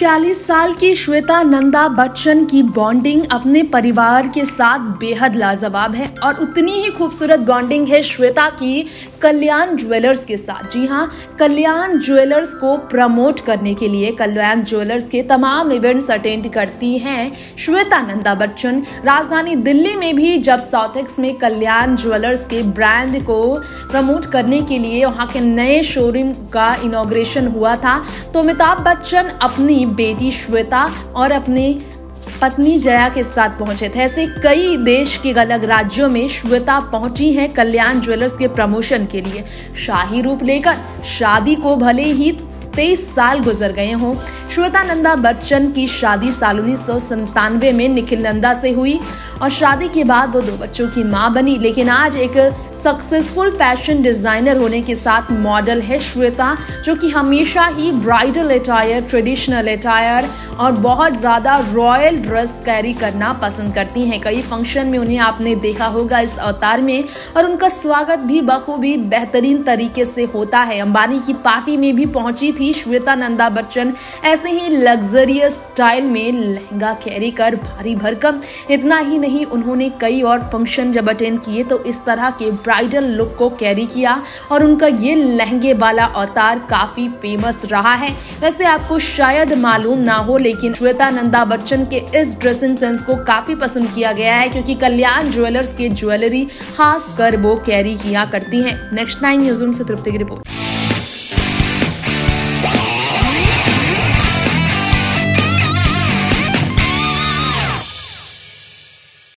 46 साल की श्वेता नंदा बच्चन की बॉन्डिंग अपने परिवार के साथ बेहद लाजवाब है और उतनी ही खूबसूरत बॉन्डिंग है श्वेता की कल्याण ज्वेलर्स के साथ। जी हाँ, कल्याण ज्वेलर्स को प्रमोट करने के लिए कल्याण ज्वेलर्स के तमाम इवेंट्स अटेंड करती हैं श्वेता नंदा बच्चन। राजधानी दिल्ली में भी जब साउथेक्स में कल्याण ज्वेलर्स के ब्रांड को प्रमोट करने के लिए वहां के नए शोरूम का इनॉग्रेशन हुआ था तो अमिताभ बच्चन अपनी बेटी श्वेता और अपने पत्नी जया के साथ पहुंचे थे। ऐसे कई देश के अलग राज्यों में श्वेता पहुंची हैं कल्याण ज्वेलर्स के प्रमोशन के लिए शाही रूप लेकर। शादी को भले ही 23 साल गुजर गए हों, श्वेता नंदा बच्चन की शादी साल 1997 में निखिल नंदा से हुई और शादी के बाद वो 2 बच्चों की मां बनी। लेकिन आज एक सक्सेसफुल फैशन डिजाइनर होने के साथ मॉडल है श्वेता, जो कि हमेशा ही ब्राइडल अटायर, ट्रेडिशनल अटायर और बहुत ज़्यादा रॉयल ड्रेस कैरी करना पसंद करती हैं। कई फंक्शन में उन्हें आपने देखा होगा इस अवतार में और उनका स्वागत भी बखूबी बेहतरीन तरीके से होता है। अंबानी की पार्टी में भी पहुंची थी श्वेता नंदा बच्चन ऐसे ही लग्जरियस स्टाइल में लहंगा कैरी कर भारी भरकम। इतना ही नहीं, उन्होंने कई और फंक्शन जब अटेंड किए तो इस तरह के ब्राइडल लुक को कैरी किया और उनका ये लहंगे वाला अवतार काफी फेमस रहा है। वैसे आपको शायद मालूम ना हो, लेकिन श्वेता नंदा बच्चन के इस ड्रेसिंग सेंस को काफी पसंद किया गया है क्योंकि कल्याण ज्वेलर्स के ज्वेलरी खास कर वो कैरी किया करती हैं। नेक्स्ट 9 न्यूज़ रूम से तृप्ति की रिपोर्ट।